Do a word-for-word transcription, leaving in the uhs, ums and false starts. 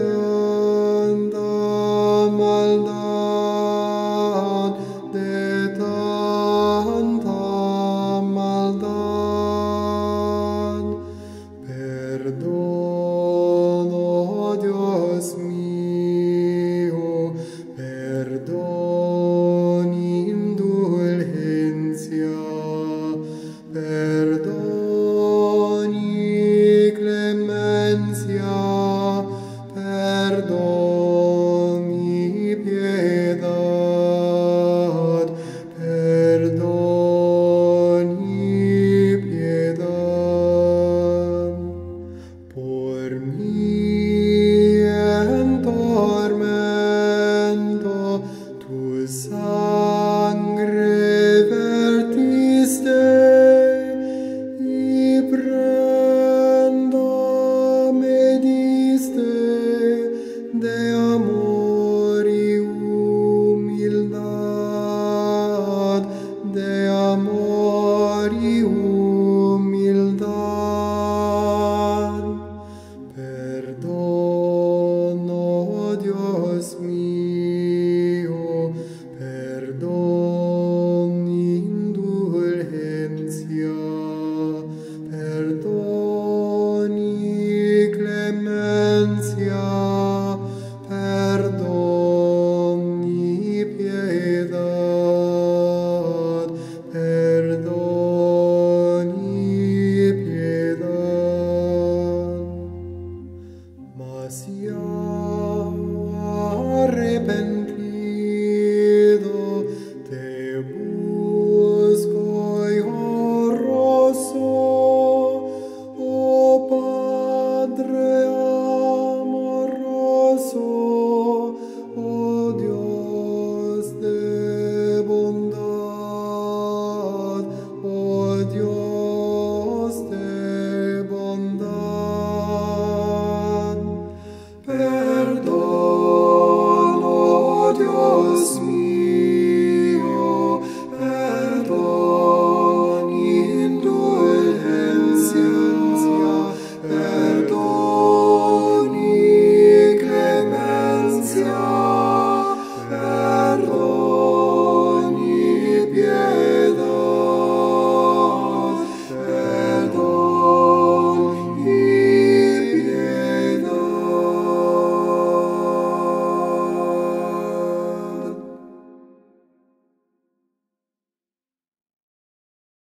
tanta maldad, de tanta maldad. Perdón, oh Dios mío, perdón, indulgencia, perdón y clemencia, perdón y piedad, perdón y piedad. Por mí en tormento, tu sangre vertiste, y prenda me diste de amor y humildad, de amor y humildad. Perdón, oh Dios mío, perdón, indulgencia, perdón y clemencia, perdón y piedad, perdón y piedad. Mas ya arrepentido,